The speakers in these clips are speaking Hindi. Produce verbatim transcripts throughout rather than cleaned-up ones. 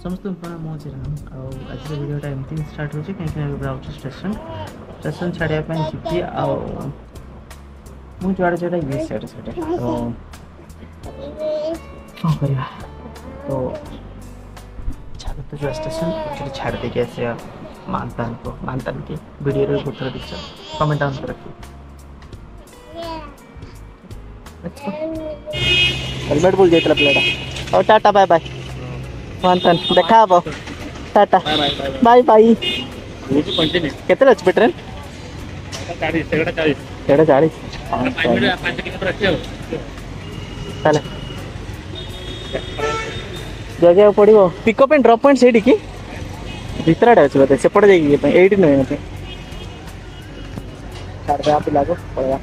समस्त मो चिराम आज वीडियोटा एमती स्टार्ट हो कहीं स्टेशन स्टेशन छाड़िया जी मुझे जुआड़े जो ये साइड साइड तो कौन कर तो छाड़ तो जो स्टेशन छाड़ देके आसे मानतान को मानतान की वीडियो बहुत देखा कमेंट डाउन कर रखिए। हेलमेट भूल जाता पिलाटा और टाटा बाय बाय मानतान देखा अब टाटा बाय बाय केते अच्छे ट्रेन एटा चालीस चले जगह पड़ो पिकअप एंड ड्रॉप पॉइंट से कि भीतर आड़े अच्छे बोलते सेपटे जाइए ये नुहे मत छाड़ आप पिला को पड़ा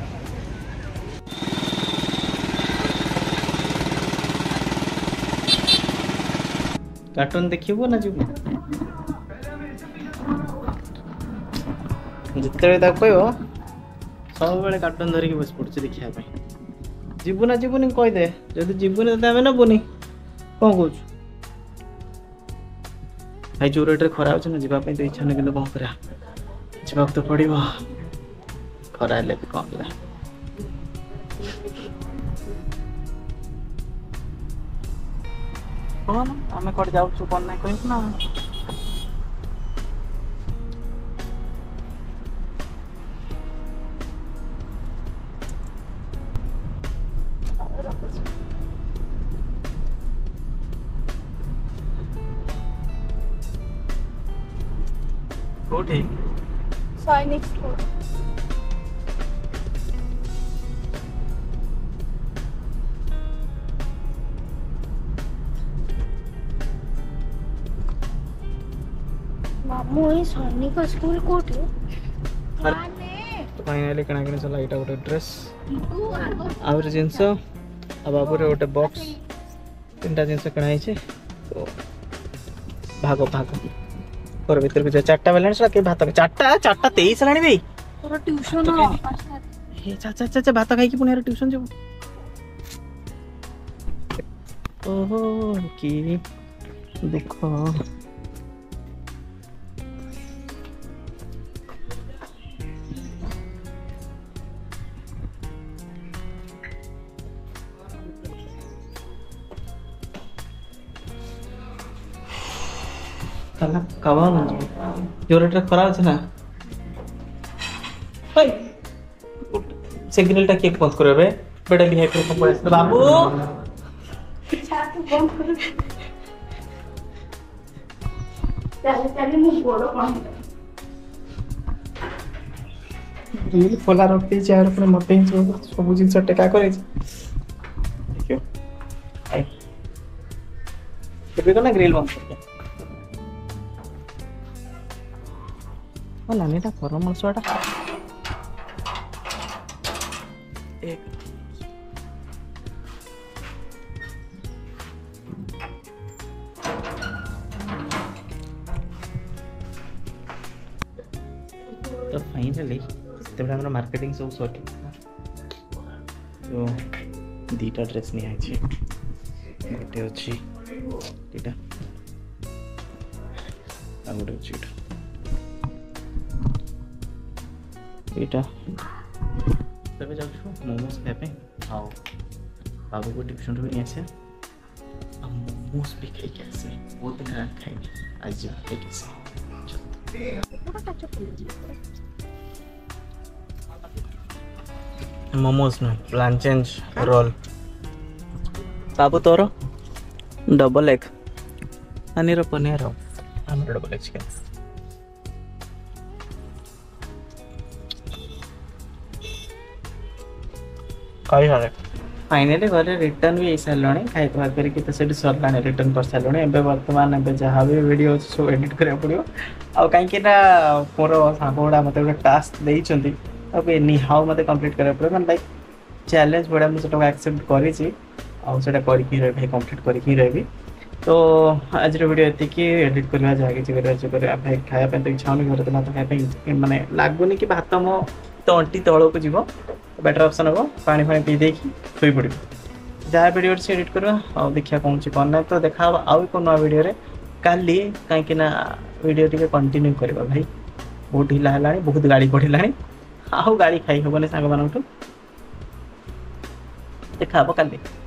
कार्टून देखिए ना जीव जिते कह सब बेले कार्टून धरिकी बस पड़े देखा जीवु ना जीवनी कहीदे जदि जीवनी तो आम नबुनी कौन कौच भाई जो रेट खरा हो जावाई तो इच्छा नहीं कि कौन करा जावाक तो पड़ो खरा भी कौन करा कौन आम कौन जाऊँ कौन ना कह ना कोठी सैनिक स्कूल मामू ये सैनिक स्कूल कोठी माने तो फाइनली कणा कणी चला इटा गोटे ड्रेस आउर जिंस आ बाबू रे गोटे बॉक्स तीनटा जिंस कणा हिचे तो भागो भागो और भीतर को चारटा बैलेंस के भात चारटा चारटा तेईस लाणी भाई तोर ट्यूशन हे चाचा चाचा भात खाई कि पुणी ट्यूशन जब ओहो की दुख कवा जो रेट खरा अच्छे ना सिग्नल टा केक बंद करो बेटा बिहेवियर को पड़े बाबू ग्रिल खोला रखी चार पर मत सब जिन टेका कर ग्रिल बंद कर नानी टा परमर्शटा एक तो फाइनली से मार्केटिंग सब सर तो दीटा ड्रेस नहीं गोटे अच्छी दीटा आ गोटे अच्छी एटा तबे जाऊ मोमोज खाए आओ बाबू को ट्यूशन भी नहीं आसे मोमोज भी खाई आसे बहुत दिन है खाई आज खाई मोमोज में प्लान चेंज रोल बाबू तोर डबल एग अनिर पनीर आम डबल एग चिकन फाइनली घरे रिटर्न भी सारे खाई खुआ करके तो सरला रिटर्न कर सारे ए बर्तमान ए जहाँ भी वीडियो सब एडिट करा पड़ो आ कहीं मोर सांग गुड़ा मत गोटे टास्क देती अब निहाउ मत कंप्लीट करा पड़ो मैं लाइक चैलेंज भाया मुझे एक्सेप्ट करी भाई कंप्लीट करके रही तो आज वीडियो ये एडिट करवा जहाँ किसी भाई खायापी तो इच्छा होनी घर तो भात खायापी मानने लगुनि कि भात मो तंटी तौक को जीव बेटर ऑप्शन हम पानी फानी पी देखी शोई पड़ो जहाँ वीडियो से एडिट करवा देखा कौन कौन ना तो देखा आउ एक नुआ वीडियो काली कहीं वीडियो टी कंटिन्यू करवा भाई बहुत ढिला है बहुत गाड़ी बढ़ला आउ गाड़ी खाई हेबनी सांग मान देखा काली।